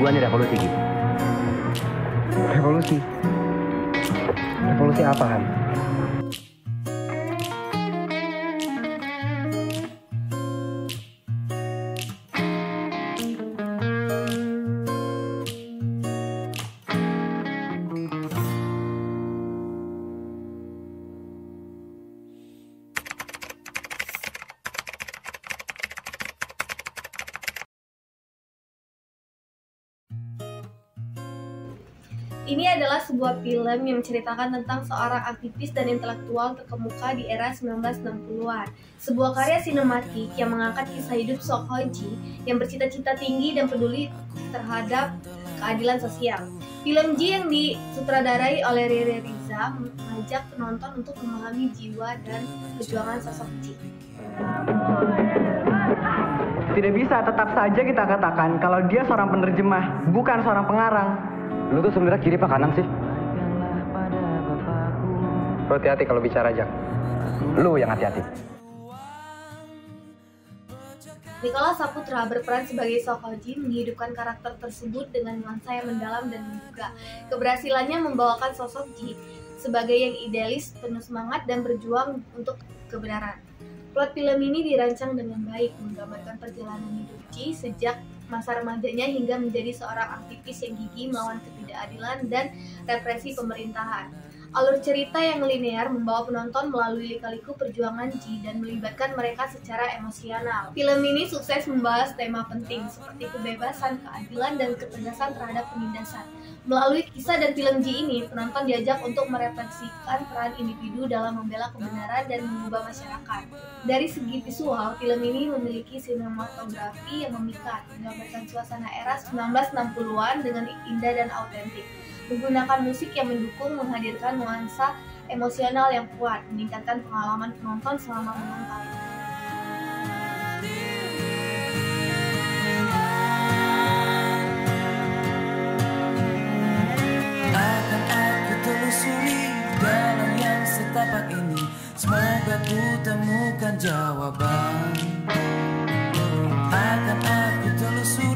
Tujuannya revolusi gitu. Revolusi? Revolusi apa, Han? Ini adalah sebuah film yang menceritakan tentang seorang aktivis dan intelektual terkemuka di era 1960-an. Sebuah karya sinematik yang mengangkat kisah hidup Sok Ho Ji yang bercita-cita tinggi dan peduli terhadap keadilan sosial. Film Ji yang disutradarai oleh Riri Riza mengajak penonton untuk memahami jiwa dan perjuangan sosok Ji. Tidak bisa, tetap saja kita katakan kalau dia seorang penerjemah, bukan seorang pengarang. Lu tuh sebenarnya kiri apa kanan sih? Lu hati-hati kalau bicara, Jak. Lu yang hati-hati. Nicholas Saputra berperan sebagai Sok Ho Ji menghidupkan karakter tersebut dengan nuansa yang mendalam dan menduga. Keberhasilannya membawakan sosok Ji sebagai yang idealis, penuh semangat, dan berjuang untuk kebenaran. Plot film ini dirancang dengan baik, menggambarkan perjalanan hidup Ji sejak masa remajanya hingga menjadi seorang aktivis yang gigih melawan ketidakadilan dan represi pemerintahan. Alur cerita yang linear membawa penonton melalui lika-liku perjuangan Ji dan melibatkan mereka secara emosional. Film ini sukses membahas tema penting seperti kebebasan, keadilan, dan ketegasan terhadap penindasan. Melalui kisah dan film Ji ini, penonton diajak untuk merefleksikan peran individu dalam membela kebenaran dan mengubah masyarakat. Dari segi visual, film ini memiliki sinematografi yang memikat, menggambarkan suasana era 1960-an dengan indah dan autentik. Menggunakan musik yang mendukung, menghadirkan nuansa emosional yang kuat, meningkatkan pengalaman penonton selama menonton. Akan aku telusuri dalam yang setapak ini, semoga ku temukan jawaban. Akan aku telusuri